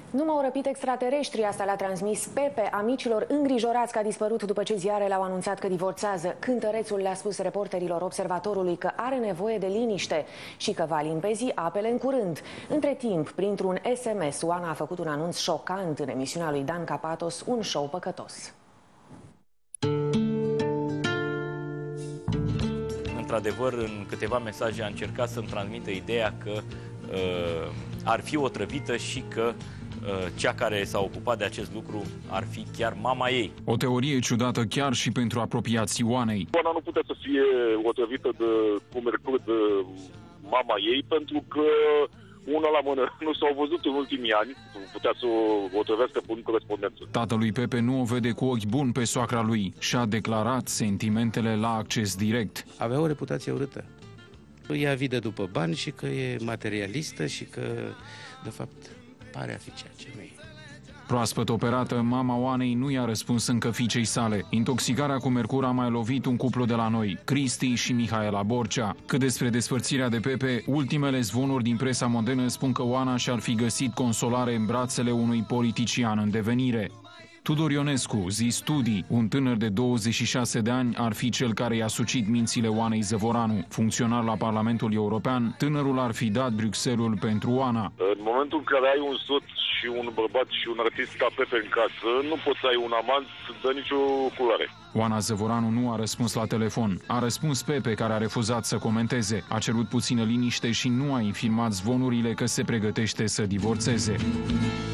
Nu m-au răpit extraterestrii, asta le-a transmis Pepe amicilor îngrijorați că a dispărut după ce ziarele au anunțat că divorțează. Cântărețul le-a spus reporterilor Observatorului că are nevoie de liniște și că va limpezi apele în curând. Între timp, printr-un SMS, Oana a făcut un anunț șocant în emisiunea lui Dan Capatos, Un show păcătos. Într-adevăr, în câteva mesaje a încercat să-mi transmită ideea că ar fi otrăvită și că cea care s-a ocupat de acest lucru ar fi chiar mama ei. O teorie ciudată chiar și pentru apropiații Oanei. Oana nu putea să fie otrăvită de cumercuri de mama ei, pentru că una la mână nu s-au văzut în ultimii ani, putea să o otrăvească prin corespondență. Tatălui Pepe nu o vede cu ochi buni pe soacra lui și a declarat sentimentele la acces direct. Avea o reputație urâtă. Ea vide după bani și că e materialistă și că, de fapt, pare a fi ceea ce nu e. Proaspăt operată, mama Oanei nu i-a răspuns încă fiicei sale. Intoxicarea cu mercur a mai lovit un cuplu de la noi, Cristi și Mihaela Borcea. Cât despre despărțirea de Pepe, ultimele zvonuri din presa modernă spun că Oana și-ar fi găsit consolare în brațele unui politician în devenire. Tudor Ionescu, zi studii, un tânăr de 26 de ani, ar fi cel care i-a sucit mințile Oanei Zăvoranu. Funcționar la Parlamentul European, tânărul ar fi dat Bruxelles-ul pentru Oana. În momentul în care ai un soț și un bărbat și un artist ca Pepe în casă, nu poți să ai un amant de nicio culoare. Oana Zăvoranu nu a răspuns la telefon. A răspuns Pepe, care a refuzat să comenteze. A cerut puțină liniște și nu a infirmat zvonurile că se pregătește să divorțeze.